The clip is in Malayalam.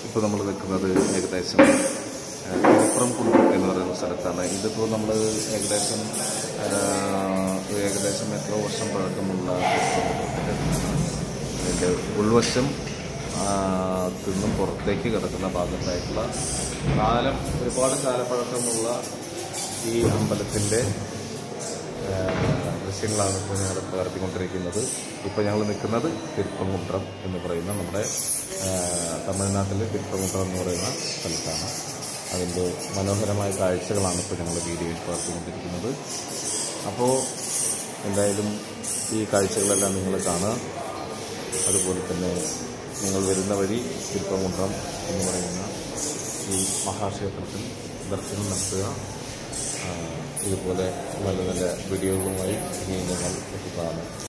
ഇപ്പോൾ നമ്മൾ നിൽക്കുന്നത് ഏകദേശം തിരുപ്പുറം കുളിക്കുട്ടി എന്ന് പറയുന്ന സ്ഥലത്താണ്. ഇതിപ്പോൾ നമ്മൾ ഏകദേശം എത്ര വർഷം പഴക്കമുള്ള ഇതിൻ്റെ ഉൾവശം തിന്നും പുറത്തേക്ക് കിടക്കുന്ന ഭാഗത്തായിട്ടുള്ള ഒരുപാട് കാലപ്പഴക്കമുള്ള ഈ അമ്പലത്തിൻ്റെ ദൃശ്യങ്ങളാണ് ഇപ്പോൾ ഞങ്ങൾ പകർത്തിക്കൊണ്ടിരിക്കുന്നത്. ഇപ്പോൾ ഞങ്ങൾ നിൽക്കുന്നത് തിരുപ്പുറം എന്ന് പറയുന്ന നമ്മുടെ തമിഴ്നാട്ടിലെ തിരുപ്പുറം എന്ന് പറയുന്ന സ്ഥലത്താണ്. അതിൻ്റെ മനോഹരമായ കാഴ്ചകളാണ് ഇപ്പോൾ ഞങ്ങൾ വീഡിയോയിൽ പകർത്തിക്കൊണ്ടിരിക്കുന്നത്. അപ്പോൾ എന്തായാലും ഈ കാഴ്ചകളെല്ലാം നിങ്ങൾ കാണുക. അതുപോലെ തന്നെ നിങ്ങൾ വരുന്ന വഴി തിരുപ്പുറം എന്ന് പറയുന്ന ഈ മഹാക്ഷേത്രത്തിൽ ദർശനം നടത്തുക. ഇതുപോലെ നല്ല നല്ല വീഡിയോകളുമായി ഇനി ഞങ്ങൾ